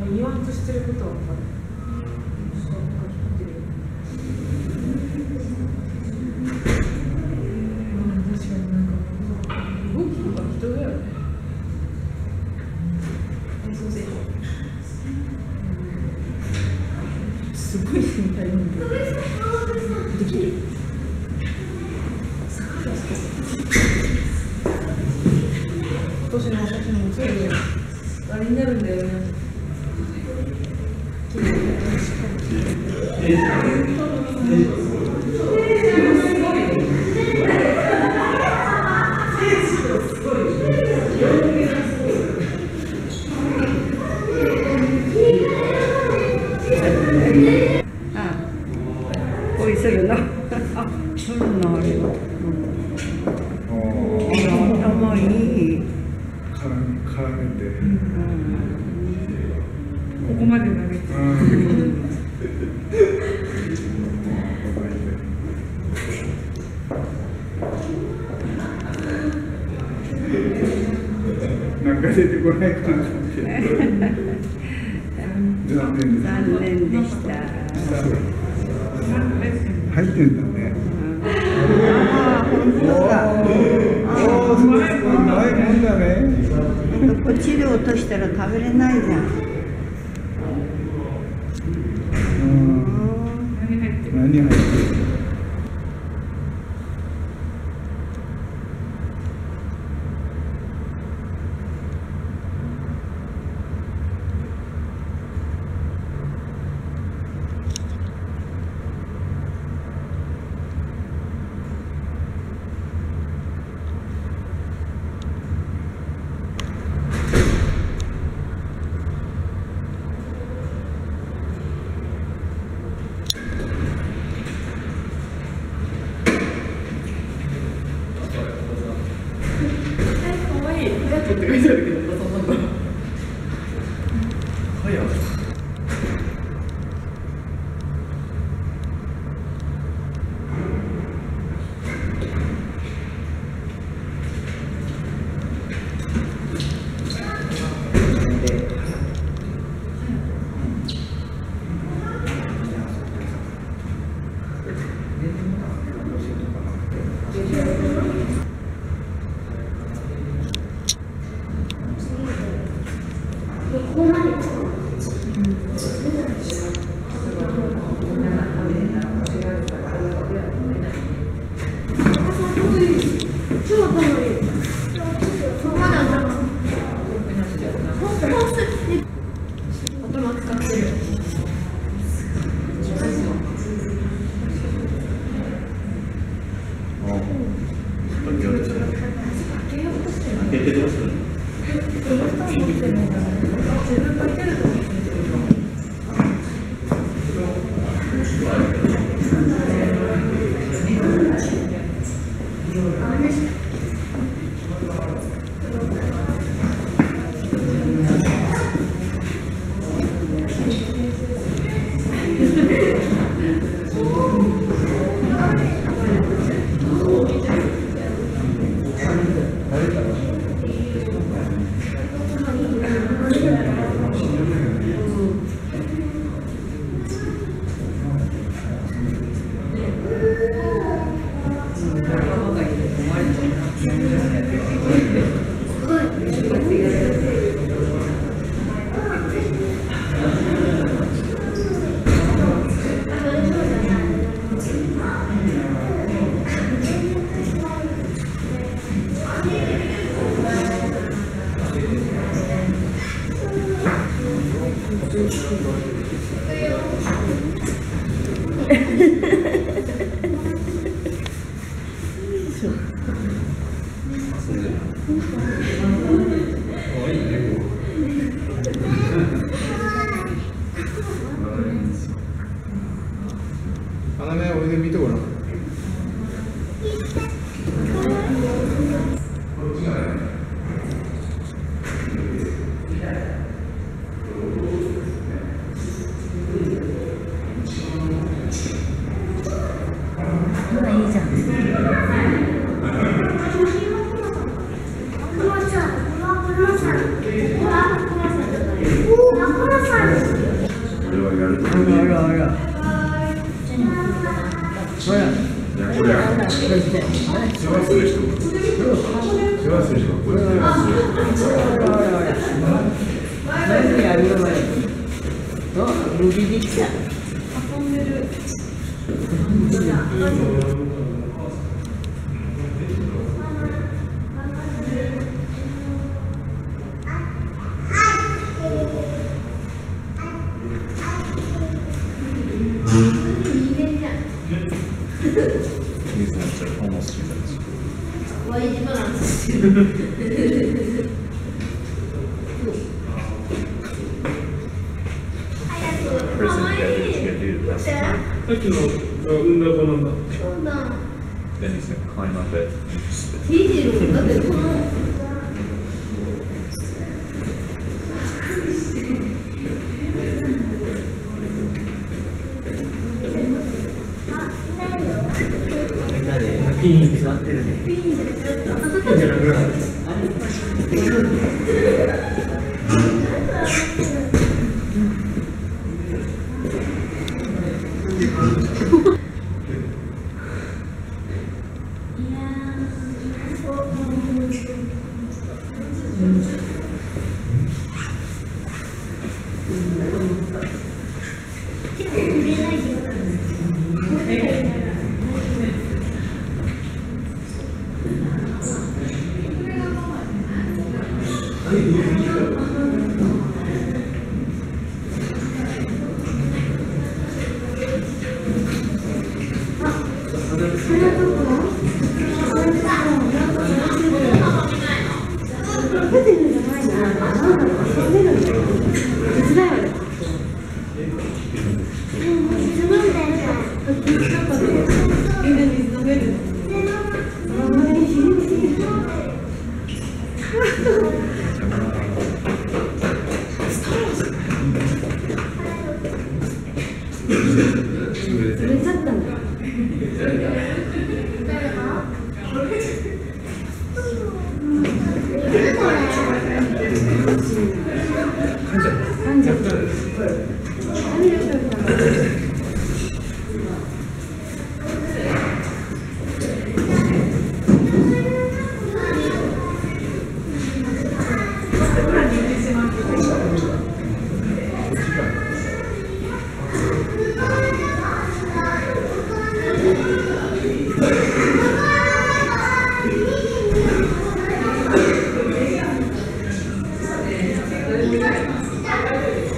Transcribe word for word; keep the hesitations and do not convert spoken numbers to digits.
言わんとしてることは分かる。確かになんか動きとか人だよね。演奏せすごい身体能力できる。今年の写真もそういうあれになるんだよね。 恋するの。あ、するのあれは。頭いい。 絡めて。 ここまで投げて。 なんか出てこないかな。残念です。 残念でした。 入ってんだね。 ああ、本当だ。 おお、すごいもんだね。 こっちで落としたら食べれないじゃん。 何入ってる？ って書いてあるけど、そんなんだ。早っ。 あのね、おいで見てごらん。 あら。ほら。 これは幸せな人が幸せな人がこうやって何やるのまで。お、無事できた。 運んでる。 These ones are almost two minutes. Person gathers to do the best time. さっきの産んだ子なんだ。 Then he's gonna climb up it and just spit. 聞いてる。だってこの。 ピンに座ってるね。ピンじゃなくなる。 Thank you.